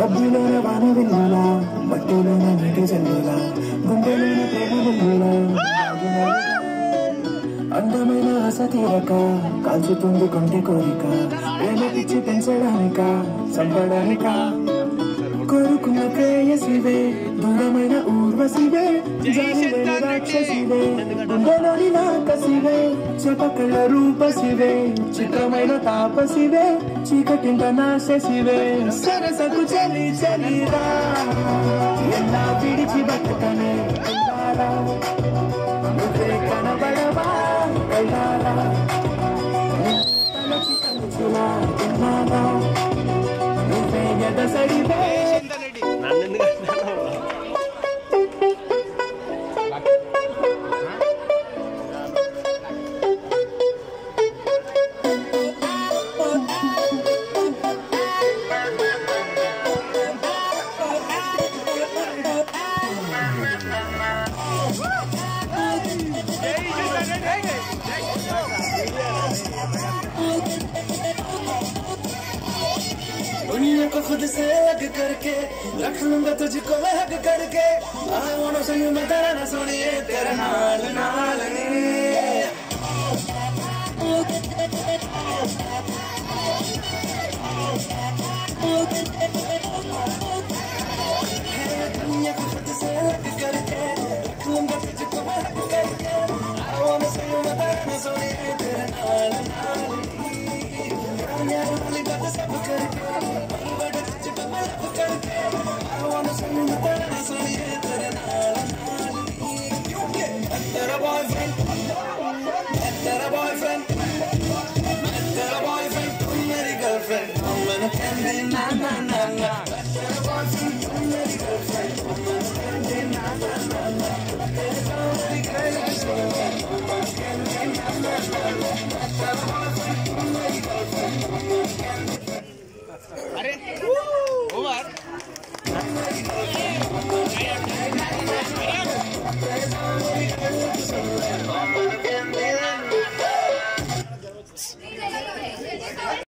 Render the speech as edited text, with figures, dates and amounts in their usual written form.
మబ్బులోన వాన వెల్లులా మట్టిలోన నీటి జల్లులా గుండెలోన ప్రేమ వెల్లులా అందమైన ఆశ తీరక కాల్చుతుంది కొంటె కోరిక ప్రేమ పిచ్చి పెంచడానిక చంపడానిక కోరుకున్న ప్రేయసివే దూరమైన ఊర్వశివే జాలిలేని రాక్షసివే గుండెలోని నాకసివే చెప్పకళ్ళ రూపసివే చిత్రమైన తాపసివే చీకటింత నాశసివే సరసకు చలి చలిరా ఎలా విడిచి బతకనే నువ్వే కనబడవా కళ్ళారా తలచి తలచులా తిన్నావా నువ్వే ఎదసడివే दुनिया को खुद से अलग करके रख लूंगा तुझको मैं हक करके I wanna see you मैं तेरा ना सुनिए तेरे नाल नाल दुनिया को खुद से अलग करके रख लूंगा तुझको मैं हक करके I wanna see you मैं तेरा ना सुनिए तेरे नाल नाल दुनिया वाली बात सब करके अरे ओवर